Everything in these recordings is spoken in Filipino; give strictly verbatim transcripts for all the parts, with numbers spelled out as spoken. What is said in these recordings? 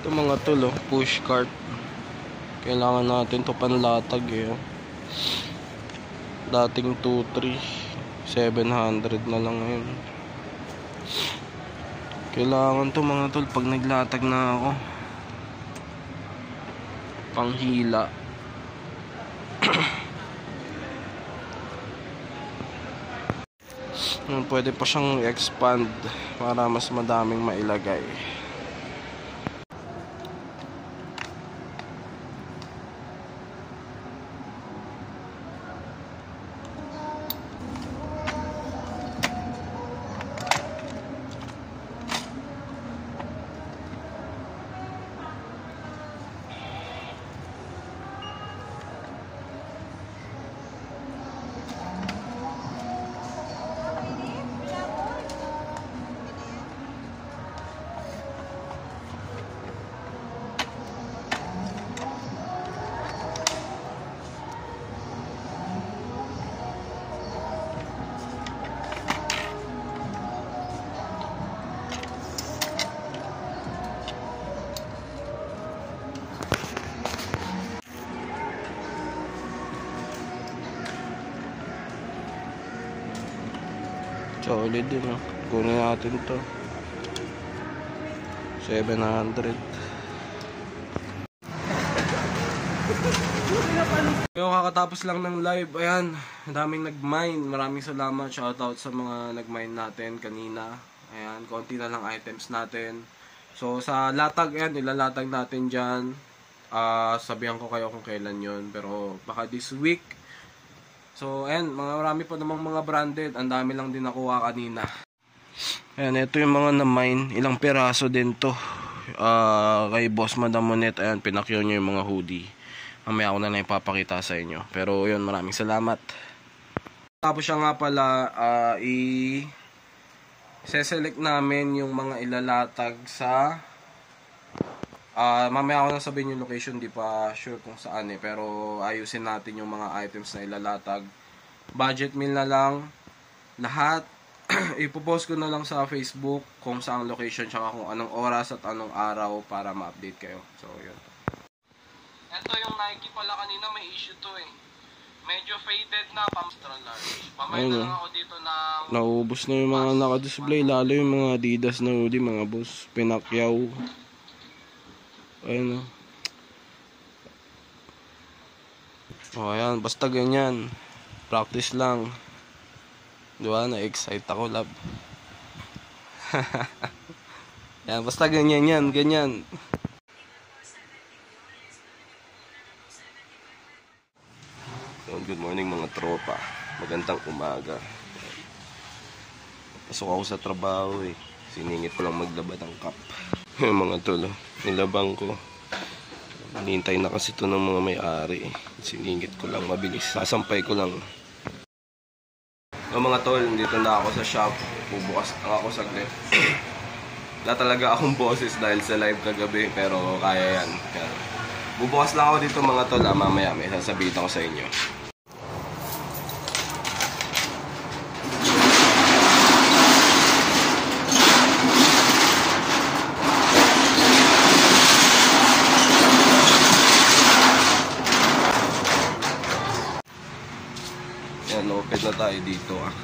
Ito mga tol, oh, push cart. Kailangan natin to panlatag eh. Dating two three, seven hundred na lang ngayon. Kailangan to mga tol pag naglatag na ako. Panghila. Pwede pa siyang expand para mas madaming mailagay. Solid din, oh. Kunin natin to seven hundred. Yung kakatapos lang ng live, ayan, daming nag-mine. Maraming salamat, shoutout sa mga nag-mine natin kanina. Ayan, konti na lang items natin. So sa latag, ayan, ilalatag natin dyan. uh, Sabihan ko kayo kung kailan yun, pero baka this week. So, ayan, mga marami pa namang mga branded. Ang dami lang din nakuha kanina. Ayan, ito yung mga na-mine. Ilang piraso din to. Uh, kay Boss Madam Monet, ayan, pinakyo nyo yung mga hoodie. Mamaya ako na lang ipapakita sa inyo. Pero, yun, maraming salamat. Tapos siya nga pala, uh, i-select namin yung mga ilalatag sa... Uh, mamaya ako na sabihin yung location, di pa sure kung saan eh, pero ayusin natin yung mga items na ilalatag. Budget meal na lang lahat. Ipopost ko na lang sa Facebook kung saan location tsaka kung anong oras at anong araw para ma-update kayo. So yun. Ito yung Nike pala, kanina may issue to eh. Medyo faded na, extra large. Pamay na lang ako dito ng... Naubos na yung mga naka-display, lalo yung mga Adidas na hoodie, mga boss. Pinakyaw. Ayun, oh. Oh, ayan, basta ganyan. Practice lang. Diba, na-excite ako, lab. Ayan, basta ganyan yan, ganyan. Good morning mga tropa. Magandang umaga. Pasok ako sa trabaho eh. Siningit ko lang maglaba ng cup. Yung mga tolo, nilabang ko. Hinihintay na kasi ito ng mga may-ari. Siningit ko lang, mabilis. Sasampay ko lang. Yung mga tol, dito na ako sa shop. Bubukas lang ako saglit. Wala talaga akong boses dahil sa live kagabi, pero kaya yan. Kaya, bubukas lang ako dito mga tol. Ah, mamaya may sasabihin ako sa inyo. Open na tayo dito ah.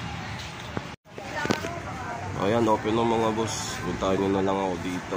Ayan, open na mga boss. Puntahan nyo na lang ako dito.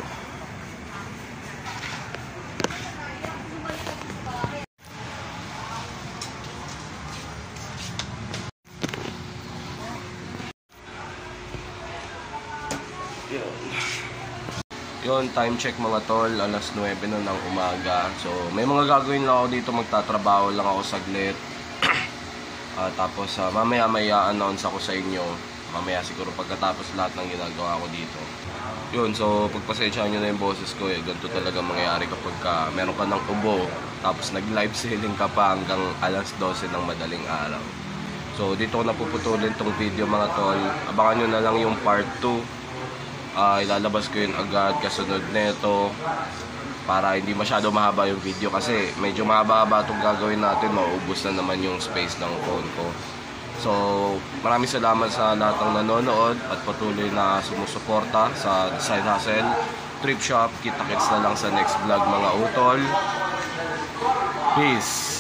Yun. Yun, time check mga tol. Alas nuwebe na ng umaga. So, may mga gagawin lang ako dito. Magtatrabaho lang ako saglit. Uh, tapos uh, mamaya may i-announce ako sa inyo. Mamaya siguro pagkatapos lahat ng ginagawa ko dito. Yun, so pagpasensyahan nyo na yung boses ko eh. Ganito talaga mangyayari kapag ka meron ka ng ubo, tapos nag-live selling ka pa hanggang alas dose ng madaling araw. So dito ko napuputulin tong video mga tol. Abangan nyo na lang yung part two. uh, Ilalabas ko yun agad kasunod neto, para hindi masyado mahaba yung video kasi medyo mahaba-haba itong gagawin natin, mauubos na naman yung space ng phone ko. So maraming salamat sa lahat ng nanonood at patuloy na sumusuporta sa Design Hustle. Thrift Shop. Kita-kits na lang sa next vlog mga utol. Peace!